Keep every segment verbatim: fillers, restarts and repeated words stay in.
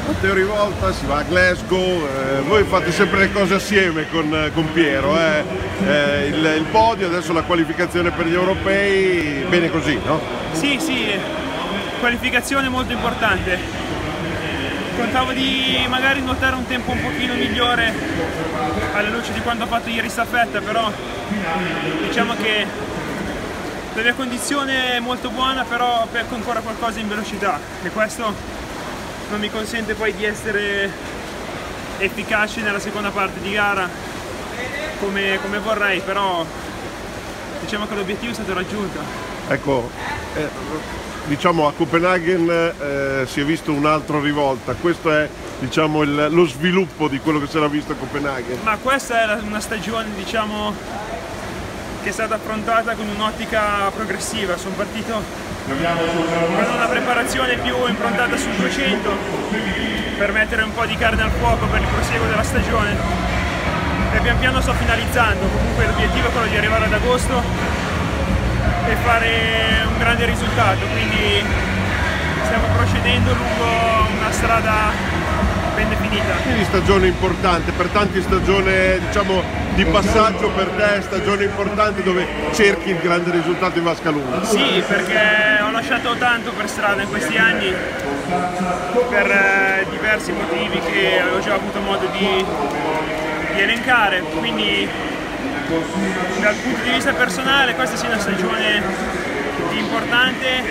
Matteo Rivolta, si va a Glasgow, eh, voi fate sempre le cose assieme con, con Piero, eh? Eh, il, il podio, adesso la qualificazione per gli europei, bene così, no? Sì, sì, qualificazione molto importante. Contavo di magari notare un tempo un pochino migliore alla luce di quanto ho fatto ieri staffetta, però diciamo che la mia condizione è molto buona, però pecco ancora qualcosa in velocità e questo non mi consente poi di essere efficace nella seconda parte di gara come, come vorrei, però diciamo che l'obiettivo è stato raggiunto. Ecco, eh, diciamo a Copenaghen eh, si è visto un'altra Rivolta, questo è diciamo il, lo sviluppo di quello che si era visto a Copenaghen. Ma questa è una stagione diciamo che è stata affrontata con un'ottica progressiva, sono partito con una preparazione più improntata sul duecento per mettere un po' di carne al fuoco per il proseguo della stagione e pian piano sto finalizzando. Comunque l'obiettivo è quello di arrivare ad agosto e fare un grande risultato, quindi stiamo procedendo lungo una strada ben definita. Quindi stagione importante, per tanti stagione diciamo di passaggio per te, stagione importante dove cerchi il grande risultato in vasca lunga. Sì, perché ho lasciato tanto per strada in questi anni per eh, diversi motivi che avevo già avuto modo di, di elencare, quindi dal punto di vista personale questa sia una stagione importante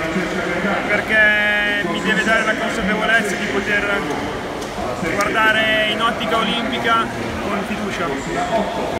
perché mi deve dare la consapevolezza di poter guardare in ottica olimpica con fiducia.